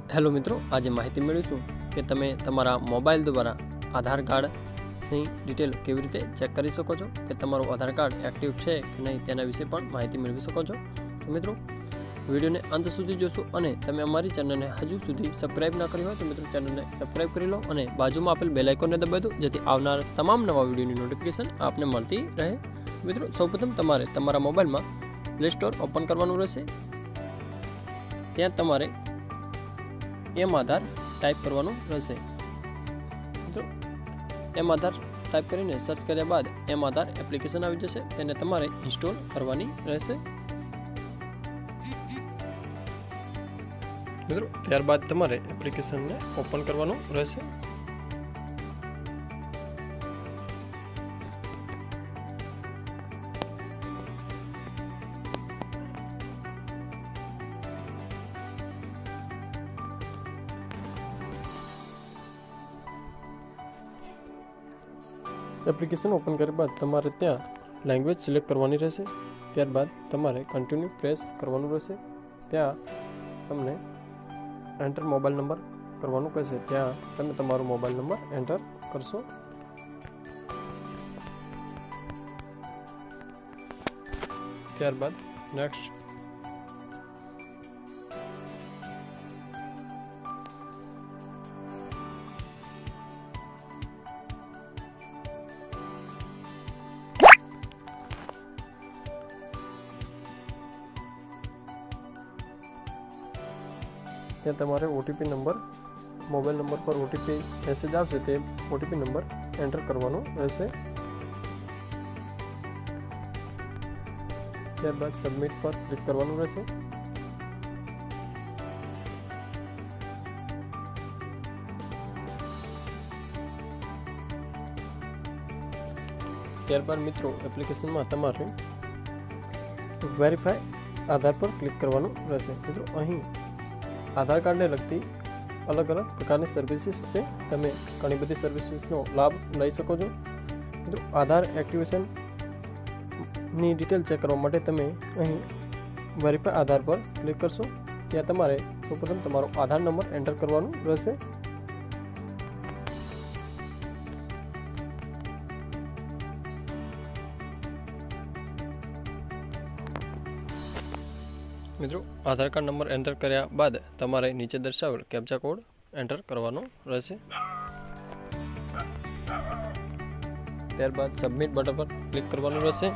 Hello मित्रों, आज माहिती मेळवीशुं के तमे तमारा मोबाइल द्वारा आधार कार्डनी डिटेल केवी रीते चेक करी शको छो के तमारुं आधार कार्ड एक्टिव छे कि नहीं तेना विषे पण माहिती मेळवी शको छो। तो मित्रों विडियो ने अंत सुधी जोशो अने तमे अमारी चेनल ने हजू सुधी सब्सक्राइब ना करी होय तो मित्रों चेनल ने सब्सक्राइब करी लो अने बाजुमां आपेल बेल आइकन ने दबावी दो जेथी आवनार तमाम नवा विडियोनी नोटिफिकेशन आपने मळती रहे। मित्रों सौप्रथम तमारे तमारा मोबाइल में प्ले स्टोर ओपन करवानुं रहेशे। त्यां तमारे एम आधार टाइप करवानुं रहेशे। मित्रों एम आधार टाइप करीने सर्च कर्या बाद एम आधार एप्लिकेशन आवी जशे, तेने तमारे इंस्टॉल करवानी रहेशे। मित्रों त्यारबाद तमारे एप्लिकेशन ने ओपन करवानुं रहेशे। एप्लिकेशन ओपन कर्या बाद तमारे त्यां लैंग्वेज सिलेक्ट करवानी रहेशे। त्यारबाद तमारे कंटिन्यू प्रेस करवानुं रहेशे। त्यां तमने एंटर मोबाइल नंबर करवानुं कहेशे। त्यां तमे तमारो मोबाइल नंबर एंटर करशो। त्यारबाद नेक्स्ट ત્યાં તમારે ઓટીપી નંબર મોબાઈલ નંબર પર ઓટીપી મેસેજ આવશે તે ઓટીપી નંબર એન્ટર કરવાનો રહેશે। ત્યારબાદ સબમિટ પર ક્લિક કરવાનું રહેશે। ત્યારબાદ મિત્રો એપ્લિકેશનમાં તમારે વેરીફાઈ આધાર પર ક્લિક કરવાનું રહેશે। મિત્રો અહીં आधार कार्ड ने लगती अलग अलग प्रकार सर्विसीस है, तमे घणी बधी सर्विसीसनो लाभ लई सको छो। मित्रों आधार एक्टिवेशन नी डिटेल चेक करवा माटे तमे अहीं वेरीफाई आधार पर क्लिक करशो। त्यां तमारे सौप्रथम तमारो आधार नंबर एंटर करवानुं रहेशे। मित्रों आधार कार्ड नंबर एंटर कर्या बाद तमारे नीचे दर्शावेल कैप्चा कोड एंटर करवानो रहेशे। त्यारबाद सबमिट बटन पर क्लिक करवानुं रहेशे।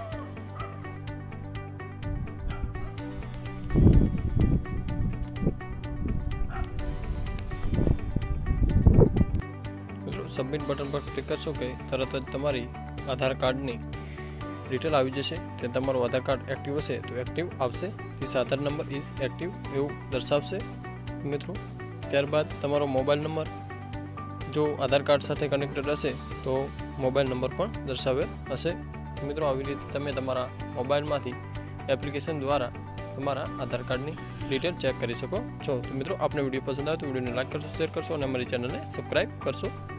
मित्रों सबमिट बटन पर क्लिक करशो के तरत ज तमारी आधार कार्डनी डिटेल આવી જશે। તે તમારું આધાર કાર્ડ એક્ટિવ હશે તો એક્ટિવ આવશે, this Aadhaar number is active એવું દર્શાવશે। મિત્રો ત્યારબાદ તમારો મોબાઈલ નંબર જો આધાર કાર્ડ સાથે કનેક્ટેડ હશે તો મોબાઈલ નંબર પણ દર્શાવેલ હશે। મિત્રો આવી રીતે તમે તમારા મોબાઈલમાંથી એપ્લિકેશન દ્વારા તમારા આધાર કાર્ડની ડિટેલ ચેક કરી શકો છો। તો મિત્રો આપને વિડીયો પસંદ આવે તો વિડીયોને લાઈક કરશો, શેર કરશો અને અમારી ચેનલને સબસ્ક્રાઈબ કરશો।